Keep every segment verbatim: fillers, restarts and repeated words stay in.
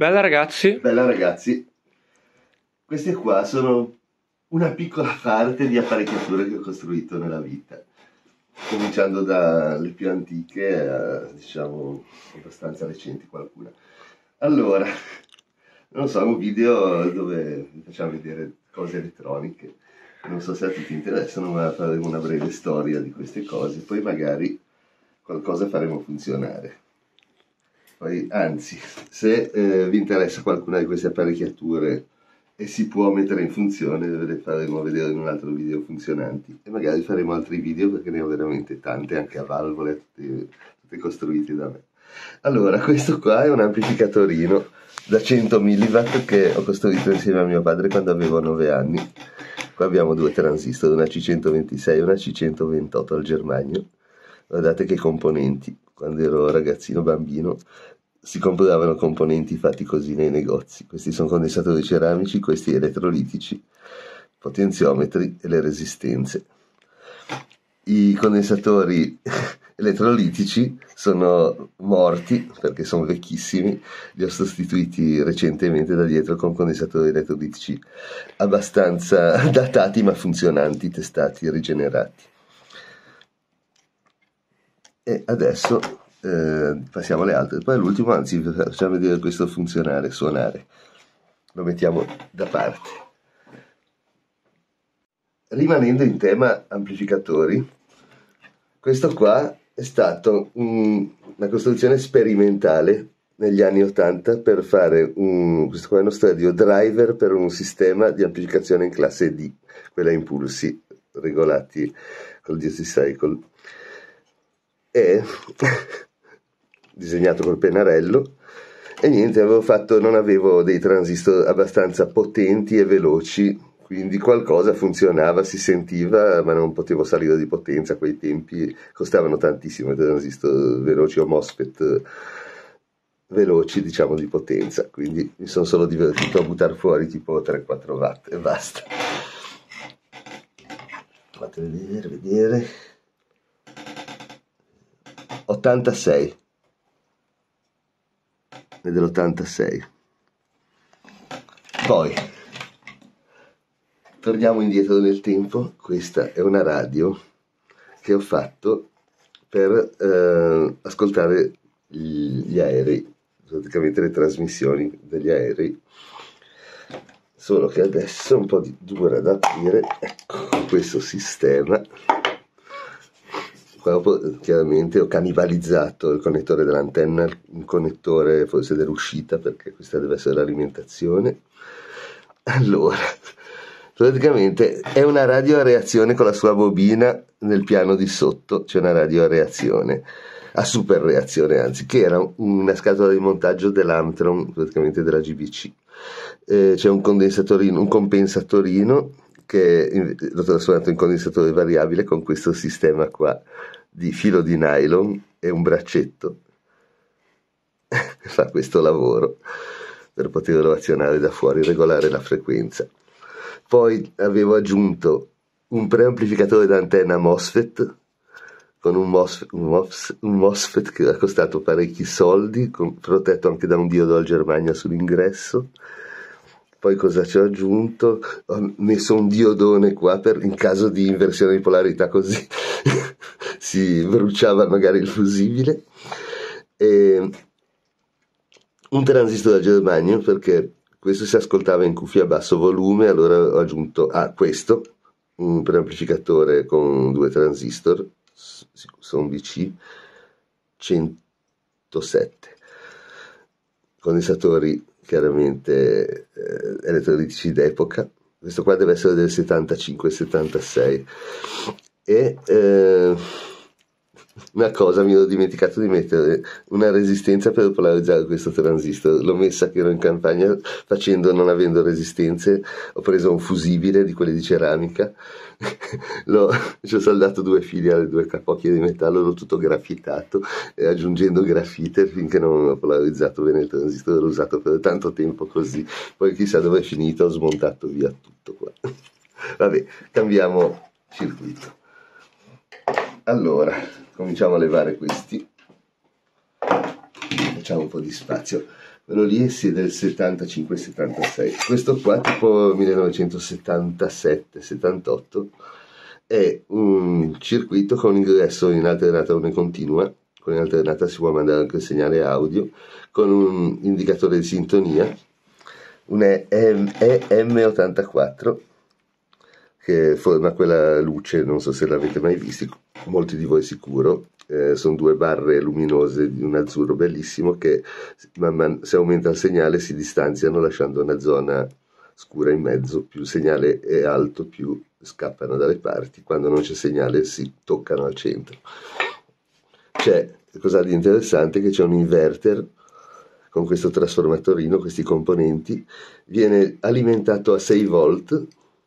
Bella ragazzi. Bella ragazzi. Queste qua sono una piccola parte di apparecchiature che ho costruito nella vita, cominciando dalle più antiche a, diciamo, abbastanza recenti qualcuna. Allora, non so, è un video dove vi facciamo vedere cose elettroniche. Non so se a tutti interessano, ma faremo una breve storia di queste cose, poi magari qualcosa faremo funzionare. Poi, anzi, se eh, vi interessa qualcuna di queste apparecchiature e si può mettere in funzione, le faremo vedere in un altro video funzionanti, e magari faremo altri video perché ne ho veramente tante, anche a valvole, tutte, tutte costruite da me. Allora, questo qua è un amplificatorino da cento milliwatt che ho costruito insieme a mio padre quando avevo nove anni. Qua abbiamo due transistor, una C centoventisei e una C centoventotto al germanio. Guardate che componenti, quando ero ragazzino bambino si compravano componenti fatti così nei negozi. Questi sono condensatori ceramici, questi elettrolitici, potenziometri e le resistenze. I condensatori elettrolitici sono morti perché sono vecchissimi, li ho sostituiti recentemente da dietro con condensatori elettrolitici abbastanza datati ma funzionanti, testati e rigenerati. E adesso eh, passiamo alle altre. Poi l'ultimo, anzi, facciamo vedere questo funzionare, suonare. Lo mettiamo da parte. Rimanendo in tema amplificatori, questo qua è stato un, una costruzione sperimentale negli anni ottanta per fare un, questo qua è uno stadio driver per un sistema di amplificazione in classe D, quella a impulsi regolati col duty cycle. È disegnato col pennarello e niente, avevo fatto, non avevo dei transistor abbastanza potenti e veloci, quindi qualcosa funzionava, si sentiva, ma non potevo salire di potenza. A quei tempi costavano tantissimo i transistor veloci o MOSFET veloci, diciamo, di potenza, quindi mi sono solo divertito a buttare fuori tipo tre quattro watt e basta. Fate vedere, vedere ottantasei, è dell'ottantasei. Poi torniamo indietro nel tempo. Questa è una radio che ho fatto per eh, ascoltare gli aerei, praticamente le trasmissioni degli aerei, solo che adesso è un po' di, dura da aprire. Ecco questo sistema. Qua chiaramente ho cannibalizzato il connettore dell'antenna, il connettore forse dell'uscita, perché questa deve essere l'alimentazione. Allora, praticamente è una radio a reazione con la sua bobina nel piano di sotto, c'è una radio a reazione, a super reazione anzi, che era una scatola di montaggio dell'Amtron, praticamente della G B C. Eh, c'è un condensatorino, un compensatorino che l'ho trasformato in condensatore variabile con questo sistema qua di filo di nylon e un braccetto. Fa questo lavoro per poterlo azionare da fuori, regolare la frequenza. Poi avevo aggiunto un preamplificatore d'antenna MOSFET con un MOSFET, un MOSFET, un MOSFET che ha costato parecchi soldi, con, protetto anche da un diodo al germanio sull'ingresso. Poi cosa ci ho aggiunto? Ho messo un diodone qua per, in caso di inversione di polarità, così si bruciava magari il fusibile. E un transistor al germanio, perché questo si ascoltava in cuffia a basso volume, allora ho aggiunto a ah, questo, un preamplificatore con due transistor, sono V C centosette, condensatori chiaramente eh, elettrolitici d'epoca. Questo qua deve essere del settantacinque settantasei. E eh, una cosa, mi ero dimenticato di mettere una resistenza per polarizzare questo transistor. L'ho messa che ero in campagna, facendo, non avendo resistenze, ho preso un fusibile di quelli di ceramica, l'ho, ci ho saldato due fili alle due capocchie di metallo, l'ho tutto graffitato e aggiungendo grafite finché non ho polarizzato bene il transistor. L'ho usato per tanto tempo così, poi chissà dove è finito, ho smontato via tutto qua. Vabbè, cambiamo circuito. Allora, cominciamo a levare questi, facciamo un po' di spazio. quello lì è del settantacinque settantasei. Questo qua tipo millenovecentosettantasette settantotto è un circuito con ingresso in alternata una continua, con in alternata si può mandare anche il segnale audio, con un indicatore di sintonia, un E M ottantaquattro che forma quella luce, non so se l'avete mai visto, molti di voi sicuro. Eh, sono due barre luminose di un azzurro bellissimo che man man, se aumenta il segnale si distanziano lasciando una zona scura in mezzo. Più il segnale è alto più scappano dalle parti, quando non c'è segnale si toccano al centro. C'è cosa di interessante che c'è un inverter con questo trasformatorino, questi componenti, viene alimentato a sei volt,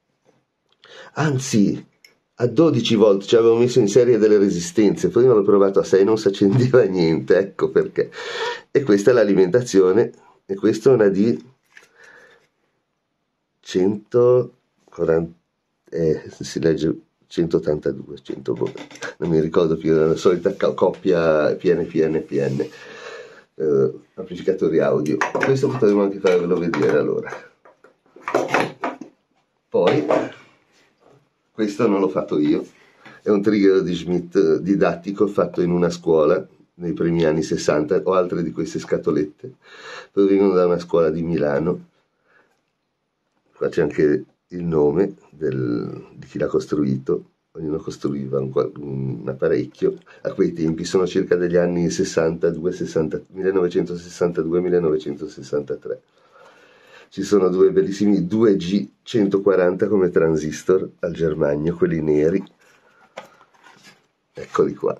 anzi a dodici volt, ci avevo messo in serie delle resistenze, prima l'ho provato a sei, non si accendeva niente, ecco perché. E questa è l'alimentazione, e questa è una di centoquaranta, eh, si legge centottantadue, cento, non mi ricordo più, la solita coppia P N P N P N, eh, amplificatori audio. Questo potremmo anche farvelo vedere allora. Poi questo non l'ho fatto io, è un trigger di Schmidt didattico fatto in una scuola nei primi anni sessanta. Ho altre di queste scatolette, provengono da una scuola di Milano. Qua c'è anche il nome del, di chi l'ha costruito, ognuno costruiva un, un apparecchio. A quei tempi sono circa degli anni sessantadue, sessanta, millenovecentosessantadue millenovecentosessantatré. Ci sono due bellissimi due G centoquaranta come transistor al germanio, quelli neri. Eccoli qua.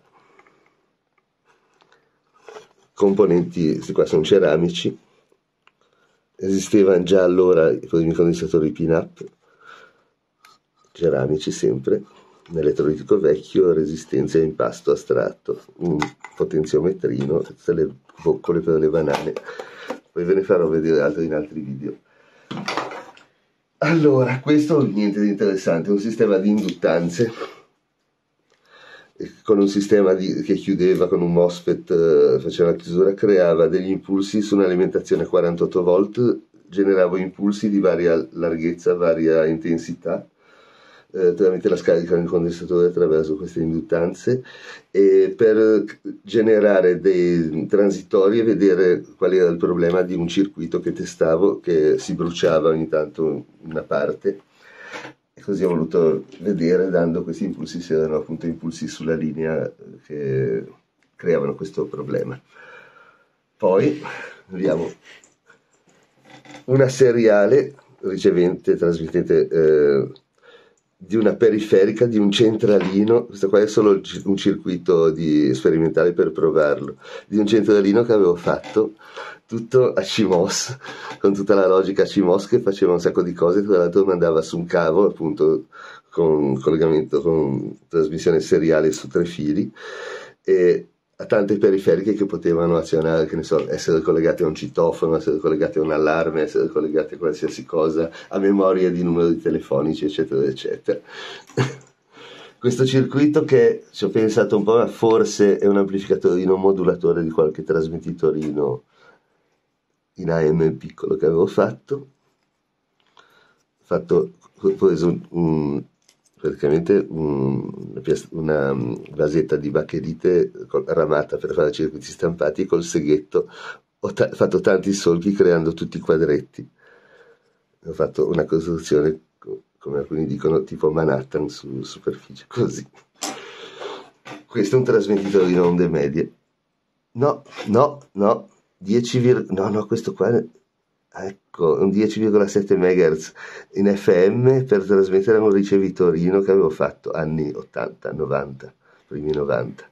Componenti, questi qua sono ceramici. Esistevano già allora i primi condensatori pin-up, ceramici sempre, un elettrolitico vecchio, resistenza a impasto astratto, un potenziometrino, tutte le boccole per le banane. Poi ve ne farò vedere altri in altri video. Allora, questo niente di interessante, un sistema di induttanze con un sistema di, che chiudeva con un MOSFET, eh, faceva la chiusura, creava degli impulsi su un'alimentazione quarantotto volt, generava impulsi di varia larghezza, varia intensità, eh, tramite la scarica del condensatore attraverso queste induttanze, e per generare dei transitori e vedere qual era il problema di un circuito che testavo che si bruciava ogni tanto una parte. E così ho voluto vedere, dando questi impulsi, se erano appunto impulsi sulla linea che creavano questo problema. Poi abbiamo una seriale ricevente, trasmettente eh, di una periferica, di un centralino. Questo qua è solo un circuito di sperimentale per provarlo, di un centralino che avevo fatto tutto a C M O S, con tutta la logica C M O S, che faceva un sacco di cose. Tra l'altro mandava su un cavo, appunto con collegamento, con trasmissione seriale su tre fili, e a tante periferiche che potevano azionare, che ne so, essere collegate a un citofono, essere collegate a un allarme, essere collegate a qualsiasi cosa, a memoria di numeri telefonici, eccetera eccetera. Questo circuito, che ci ho pensato un po', ma forse è un amplificatorino, un modulatore di qualche trasmettitorino in A M piccolo che avevo fatto, fatto ho preso un, praticamente un, una vasetta di baccherite ramata per fare circuiti stampati, col seghetto ho ta fatto tanti solchi creando tutti i quadretti. Ho fatto una costruzione, come alcuni dicono, tipo Manhattan su superficie, così. Questo è un trasmettitorino onde medie. No, no, no, dieci, no, no, questo qua, ecco, un dieci virgola sette megahertz in F M per trasmettere a un ricevitorino che avevo fatto anni ottanta, novanta, primi novanta.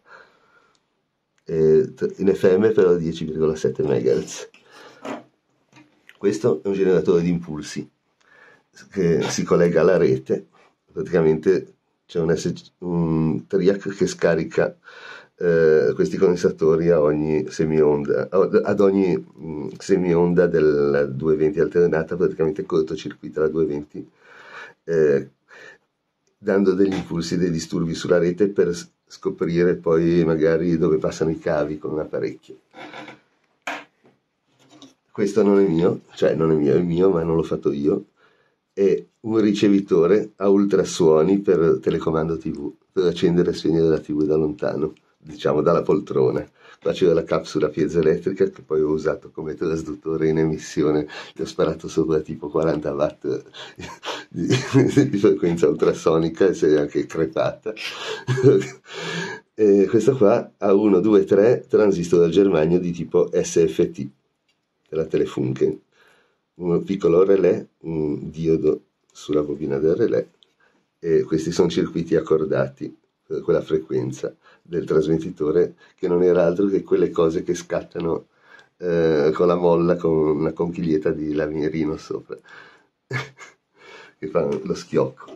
E in F M però dieci virgola sette megahertz. Questo è un generatore di impulsi che si collega alla rete. Praticamente c'è un, un triac che scarica eh, questi condensatori a ogni semionda, ad ogni mh, semionda della duecentoventi alternata, praticamente cortocircuita la duecentoventi, eh, dando degli impulsi, dei disturbi sulla rete per scoprire poi magari dove passano i cavi con un apparecchio. questo non è mio, cioè non è mio, è mio ma non l'ho fatto io, è un ricevitore a ultrasuoni per telecomando tivù, per accendere e spegnere la tivù da lontano, diciamo dalla poltrona. Qua c'era la capsula piezoelettrica che poi ho usato come trasduttore in emissione, gli ho sparato sopra tipo quaranta watt di, di frequenza ultrasonica e si è anche crepata. E questo qua ha uno, due, tre transistor al germanio di tipo S F T della Telefunken, un piccolo relè, un diodo sulla bobina del relè, e questi sono circuiti accordati per quella frequenza del trasmettitore, che non era altro che quelle cose che scattano eh, con la molla con una conchiglietta di lamierino sopra che fa lo schiocco.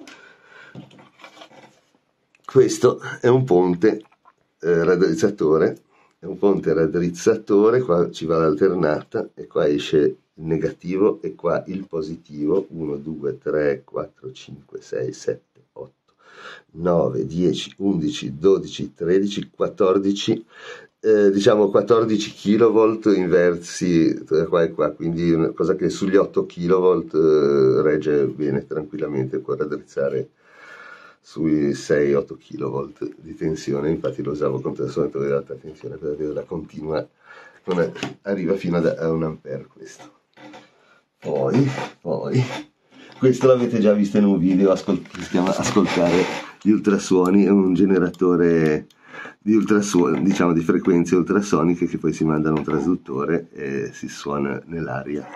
Questo è un ponte eh, raddrizzatore, è un ponte raddrizzatore, qua ci va l'alternata e qua esce il negativo e qua il positivo, uno, due, tre, quattro, cinque, sei, sette, otto, nove, dieci, undici, dodici, tredici, quattordici, eh, diciamo quattordici kilovolt inversi tra qua e qua, quindi una cosa che sugli otto kilovolt eh, regge bene, tranquillamente, può raddrizzare sui sei otto kilovolt di tensione. Infatti lo usavo con trasformatore di alta tensione per avere la continua, una, arriva fino ad, a un ampere questo. Poi, poi, questo l'avete già visto in un video, ascol- che si chiama Ascoltare gli ultrasuoni, è un generatore di ultrasuoni, diciamo di frequenze ultrasoniche che poi si mandano a un trasduttore e si suona nell'aria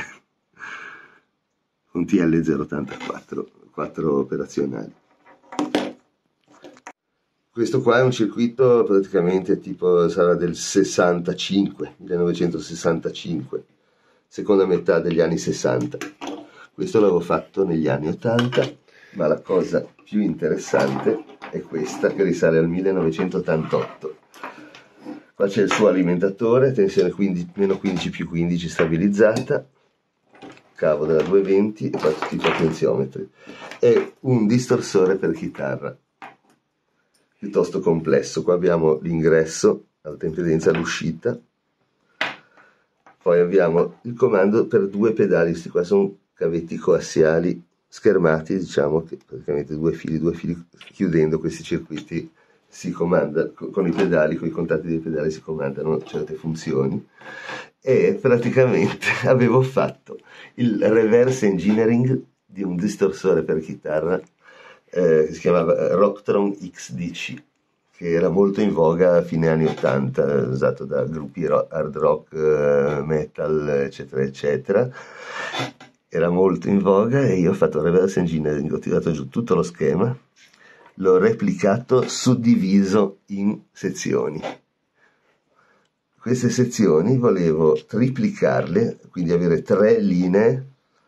con T L zero ottantaquattro, quattro operazionali. Questo qua è un circuito praticamente tipo, sarà del sessantacinque, millenovecentosessantacinque, seconda metà degli anni sessanta. Questo l'avevo fatto negli anni ottanta, ma la cosa più interessante è questa che risale al millenovecentottantotto. Qua c'è il suo alimentatore, tensione quindici, meno quindici più quindici stabilizzata, cavo della duecentoventi e qua tutti i potenziometri. È un distorsore per chitarra piuttosto complesso. Qua abbiamo l'ingresso, alta impedenza, l'uscita, poi abbiamo il comando per due pedali. Questi qua sono cavetti coassiali schermati, diciamo che praticamente due fili, due fili, chiudendo questi circuiti si comanda con i pedali, con i contatti dei pedali si comandano certe funzioni. E praticamente avevo fatto il reverse engineering di un distorsore per chitarra eh, che si chiamava Rocktron X D C, che era molto in voga a fine anni ottanta, usato da gruppi hard rock, eh, metal, eccetera, eccetera. Era molto in voga e io ho fatto reverse engineering, ho tirato giù tutto lo schema, l'ho replicato suddiviso in sezioni. Queste sezioni volevo triplicarle, quindi avere tre linee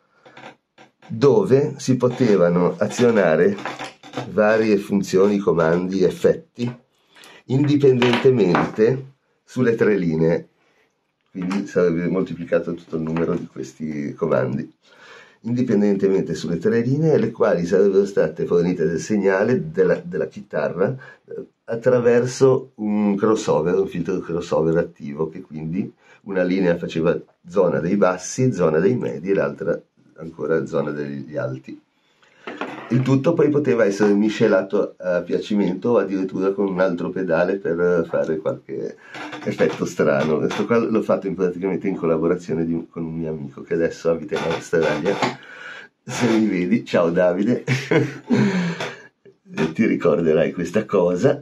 dove si potevano azionare varie funzioni, comandi, effetti indipendentemente sulle tre linee, quindi sarebbe moltiplicato tutto il numero di questi comandi indipendentemente sulle tre linee, le quali sarebbero state fornite del segnale della, della chitarra eh, attraverso un crossover, un filtro crossover attivo, che quindi una linea faceva zona dei bassi, zona dei medi e l'altra ancora zona degli alti. Il tutto poi poteva essere miscelato a piacimento o addirittura con un altro pedale per fare qualche effetto strano. Questo qua l'ho fatto in, praticamente in collaborazione di, con un mio amico che adesso abita in Australia. Se mi vedi, ciao Davide, ti ricorderai questa cosa.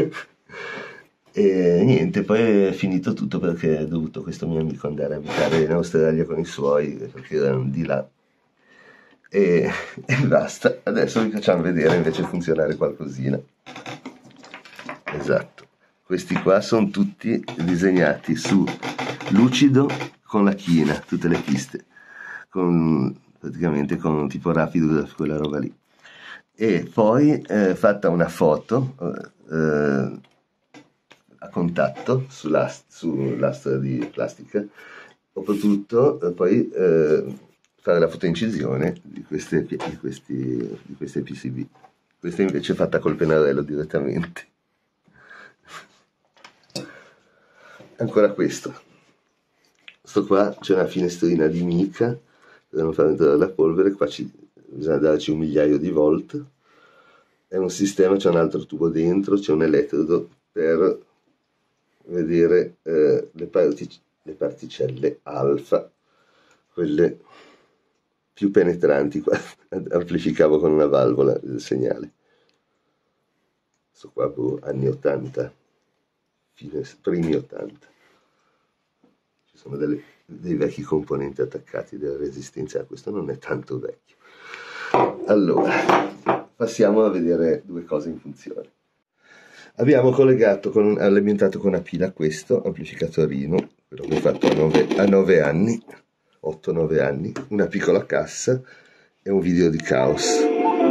E niente, poi è finito tutto perché è dovuto questo mio amico andare a abitare in Australia con i suoi, perché erano di là. E, e basta. Adesso vi facciamo vedere invece funzionare qualcosina. Esatto, questi qua sono tutti disegnati su lucido con la china, tutte le piste, con, praticamente con un tipo rapido, quella roba lì. E poi eh, fatta una foto eh, a contatto sull'ast- sull'asta di plastica, ho potuto eh, poi eh, fare la fotoincisione di queste, di, questi, di queste P C B. Questa invece è fatta col pennarello direttamente. Ancora questo. Sto qua c'è una finestrina di mica, devono far entrare la polvere, qua ci, bisogna darci un migliaio di volt. È un sistema, c'è un altro tubo dentro, c'è un elettrodo per vedere eh, le, partic le particelle alfa, quelle più penetranti. Qua amplificavo con una valvola il segnale. Questo qua boh, anni ottanta, fine, primi ottanta. Ci sono delle, dei vecchi componenti attaccati della resistenza, questo non è tanto vecchio. Allora, passiamo a vedere due cose in funzione. Abbiamo collegato, con, alimentato con una pila questo amplificatorino, quello che ho fatto a nove anni, otto nove anni, una piccola cassa e un video di caos.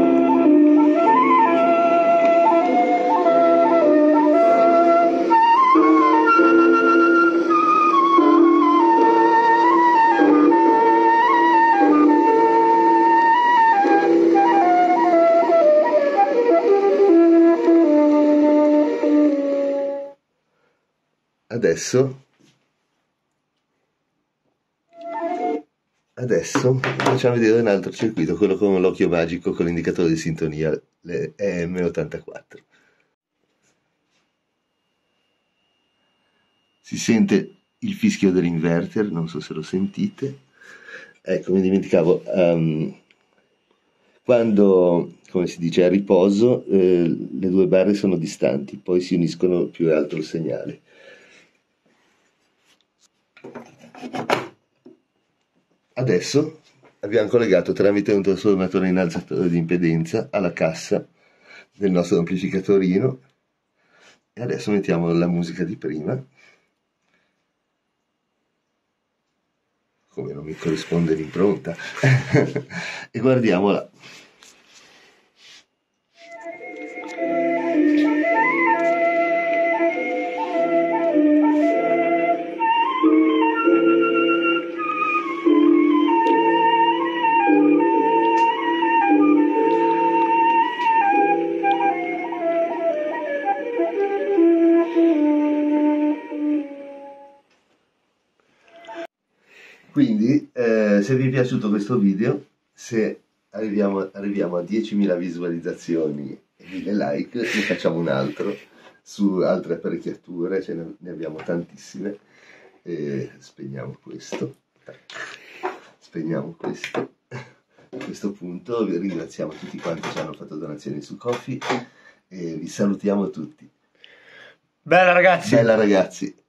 Adesso, adesso facciamo vedere un altro circuito, quello con l'occhio magico con l'indicatore di sintonia, le E M ottantaquattro. Si sente il fischio dell'inverter, non so se lo sentite. Ecco, mi dimenticavo, um, quando, come si dice, a riposo, eh, le due barre sono distanti, poi si uniscono più e alto il segnale. Adesso abbiamo collegato tramite un trasformatore innalzatore di impedenza alla cassa del nostro amplificatorino e adesso mettiamo la musica di prima, come non mi corrisponde l'impronta, e guardiamola. Quindi eh, se vi è piaciuto questo video, se arriviamo, arriviamo a diecimila visualizzazioni e mille like, ne facciamo un altro su altre apparecchiature, ce ne, ne abbiamo tantissime. E spegniamo questo, spegniamo questo. A questo punto vi ringraziamo tutti quanti che ci hanno fatto donazioni su Ko-fi e vi salutiamo tutti. Bella ragazzi! Bella ragazzi!